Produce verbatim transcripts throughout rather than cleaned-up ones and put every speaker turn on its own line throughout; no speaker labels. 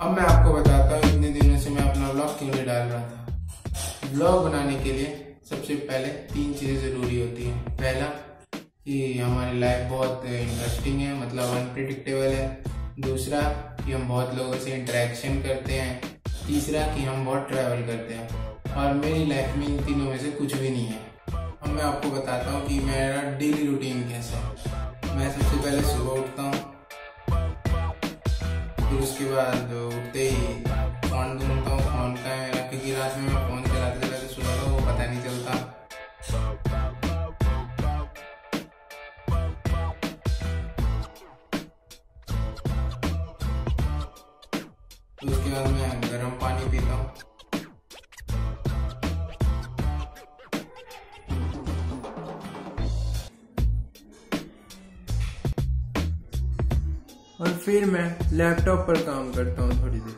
अब मैं आपको बताता हूँ इतने दिनों से मैं अपना व्लॉग क्यों नहीं डाल रहा था। व्लॉग बनाने के लिए सबसे पहले तीन चीज़ें ज़रूरी होती हैं। पहला कि हमारी लाइफ बहुत इंटरेस्टिंग है, मतलब अनप्रिडिक्टेबल है। दूसरा कि हम बहुत लोगों से इंटरेक्शन करते हैं। तीसरा कि हम बहुत ट्रैवल करते हैं। और मेरी लाइफ में इन तीनों में से कुछ भी नहीं है। अब मैं आपको बताता हूँ कि मेरा डेली रूटीन कैसा है। मैं सबसे पहले सुबह उठता हूँ, फिर उसके बाद उठते ही फोन ढूंढता हूँ। फोन का है मेरा, क्योंकि रात में मैं फोन चलाते चलाते सुना था, वो पता नहीं चलता। तो उसके बाद मैं गर्म पानी पीता हूँ। और फिर मैं लैपटॉप पर काम करता हूँ थोड़ी देर।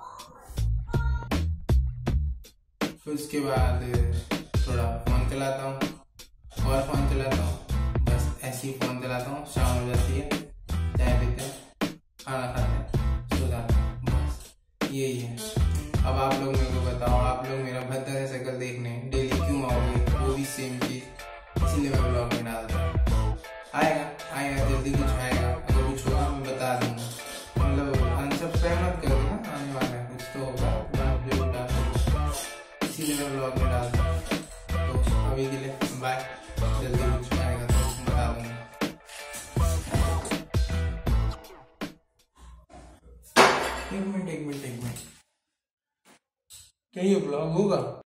फिर उसके बाद थोड़ा फोन चलाता हूँ और फोन चलाता हूँ। बस ऐसे ही फोन चलाता हूँ। शाम हो जाती है, चाय पीते हैं, खाना खाते हैं, सो जाते हैं। बस यही है। अब आप लोग मेरे को बताओ, आप लोग मेरा भद्दा सा शक्ल देखने डेली क्यों आओगे? वो भी सेम चीज, इसीलिए मैं ब्लॉग में डालता हूँ। आएगा आएगा जल्दी, कुछ आएगा। अगर कुछ होगा मैं बता दूंगा। मतलब अनसब्सक्राइब मत कर देना, आने वाला है कुछ तो होगा, मैं जरूर डाल दूंगा। इसीलिए मैं ब्लॉग में डालता हूँ। तो अभी के लिए बाय। जल्दी कुछ आएगा तो बता दूंगा। एक मिनट एक मिनट एक मिनट क्या ये ब्लॉग होगा?